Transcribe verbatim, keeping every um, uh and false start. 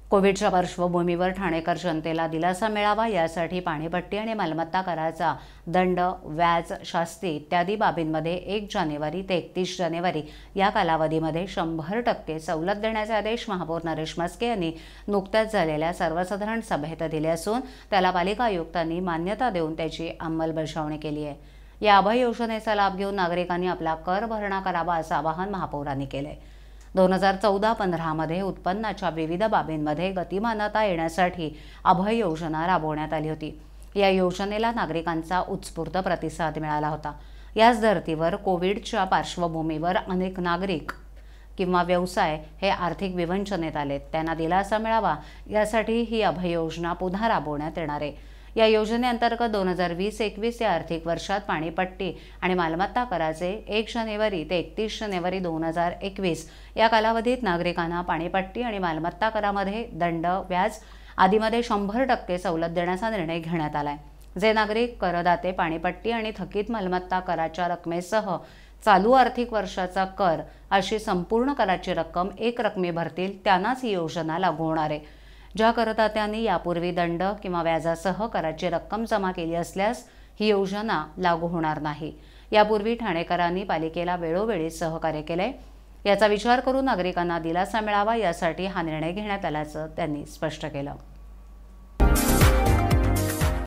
कोविडच्या पार्श्वभूमीवर ठाणेकर जनतेला दिलासा मिळावा यासाठी पाणीपट्टी आणि मालमत्ता कराचा दंड, व्याज, शास्ती इत्यादी बाबींमध्ये एक जानेवारी ते एकतीस जानेवारी या कालावधीमध्ये शंभर टक्के सवलत देण्याचे आदेश महापौर नरेश म्हस्के यांनी नुकत्याच झालेल्या सर्वसाधारण सभेत दिले असून त्याला पालिका आयुक्तांनी मान्यता देऊन त्याची अंमलबजावणी केली आहे। या अभय योजनेचा लाभ घेऊन नागरिकांनी आपला कर भरणा करावा असं आवाहन महापौरांनी केले। दोन हजार चौदा पंधरामध्ये उत्पन्नाच्या विविध बाबींमध्ये गतिमानता येण्यासाठी अभय योजना राबवण्यात आली होती। या योजनेला नागरिकांचा उत्स्फूर्त प्रतिसाद मिळाला होता। याच धर्तीवर कोविडच्या पार्श्वभूमीवर अनेक नागरिक किंवा व्यवसाय हे आर्थिक विवंचनेत आलेत, त्यांना दिलासा मिळावा यासाठी ही अभय योजना पुन्हा राबवण्यात येणार आहे। या योजनेअंतर्गत दोन हजार वीस एकवीस या आर्थिक वर्षात पाणीपट्टी आणि मालमत्ता कराचे एक जानेवारी ते एकतीस जानेवारी दोन हजार एकवीस या कालावधीत नागरिकांना पाणीपट्टी आणि मालमत्ता करामध्ये दंड, व्याज आदीमध्ये शंभर टक्के सवलत देण्याचा निर्णय घेण्यात आलाय। जे नागरिक करदाते पाणीपट्टी आणि थकीत मालमत्ता कराच्या रकमेसह चालू आर्थिक वर्षाचा कर अशी संपूर्ण कराची रक्कम एक रकमी भरतील त्यांनाच ही योजना लागू होणार आहे। ज्या करदात्यांनी यापूर्वी दंड किंवा व्याजासह कराची रक्कम जमा केली असल्यास ही योजना लागू होणार नाही। यापूर्वी ठाणेकरांनी पालिकेला वेळोवेळी सहकार्य केले, याचा विचार करून नागरिकांना दिलासा मिळावा यासाठी हा निर्णय घेण्यात आल्याचं त्यांनी स्पष्ट केलं।